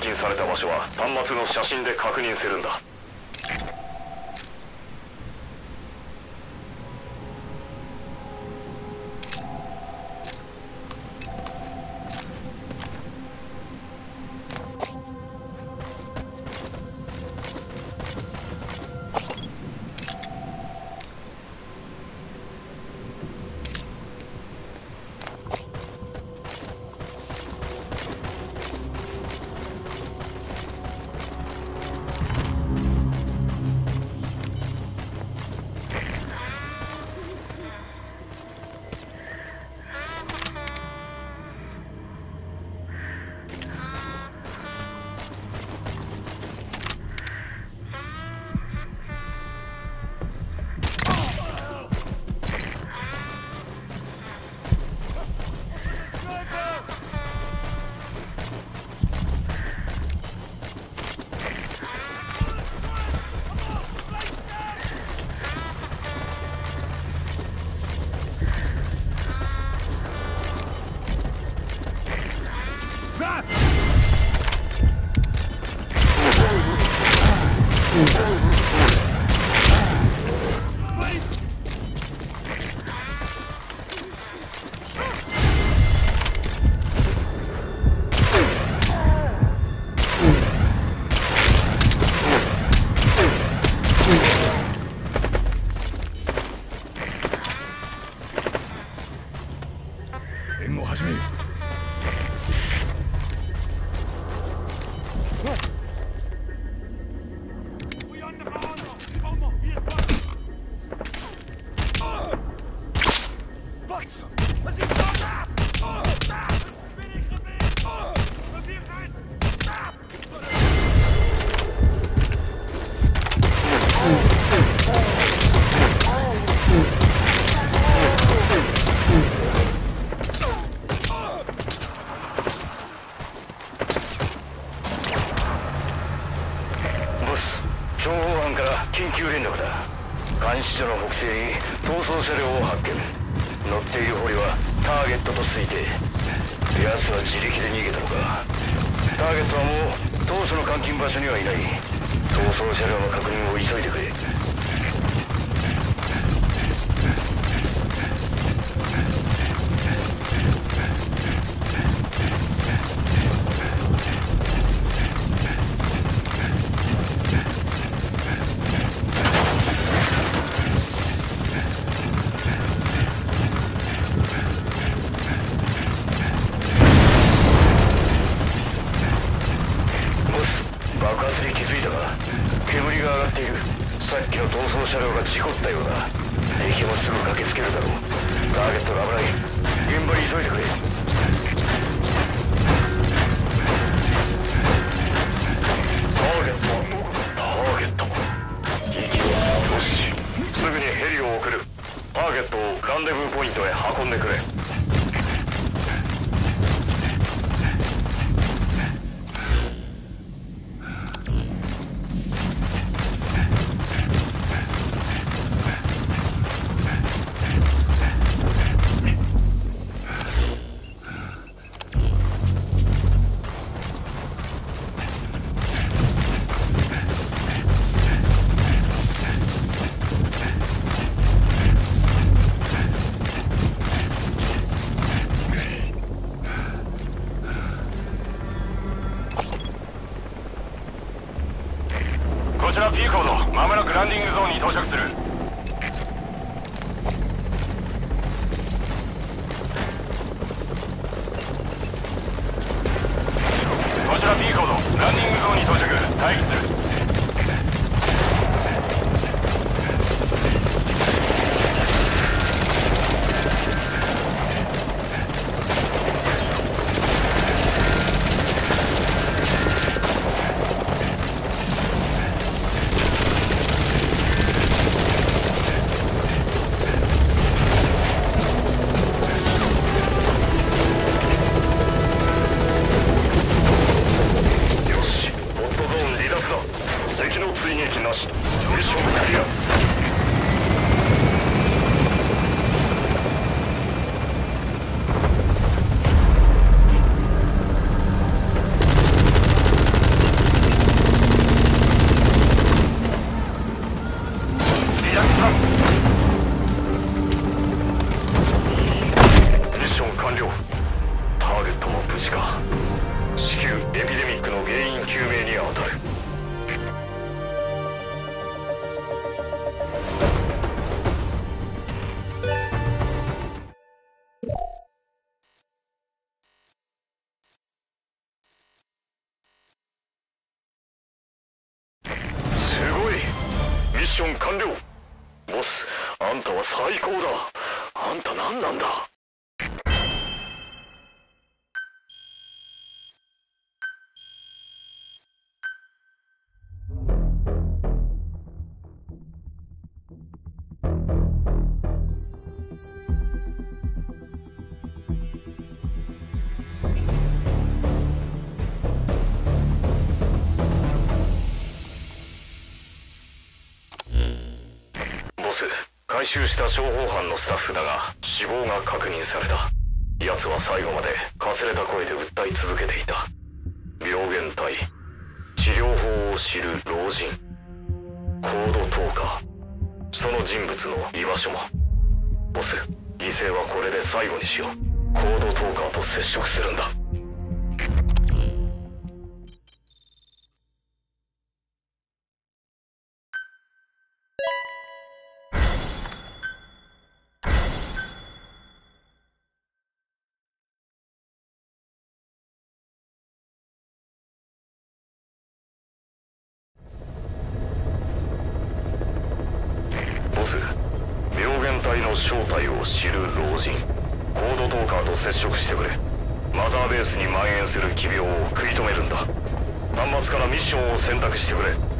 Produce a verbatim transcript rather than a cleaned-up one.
禁された場所は端末の写真で確認するんだ。監視所の北西に逃走車両を発見。乗っている捕虜はターゲットと推定。奴は自力で逃げたのか。ターゲットはもう当初の監禁場所にはいない。逃走車両の確認を急いでくれ。さっきの逃走車両が事故ったようだ。敵もすぐ駆けつけるだろう。ターゲットが危ない。現場に急いでくれ。ターゲットはどこだ。ターゲット息をよし、すぐにヘリを送る。ターゲットをランデブーポイントへ運んでくれ。こちら P コード、まもなくランディングゾーンに到着する。こちら P コード、ランディングゾーンに到着。待機する。敵の追撃なし。ミッションクリア。 ション完了。ボス、あんたは最高だ。あんた何なんだ。回収した諜報班のスタッフだが死亡が確認された。奴は最後までかすれた声で訴え続けていた。病原体、治療法を知る老人、コードトーカー、その人物の居場所も。ボス、犠牲はこれで最後にしよう。コードトーカーと接触するんだ。ボス、病原体の正体を知る老人、コードトーカーと接触してくれ。マザーベースに蔓延する奇病を食い止めるんだ。端末からミッションを選択してくれ。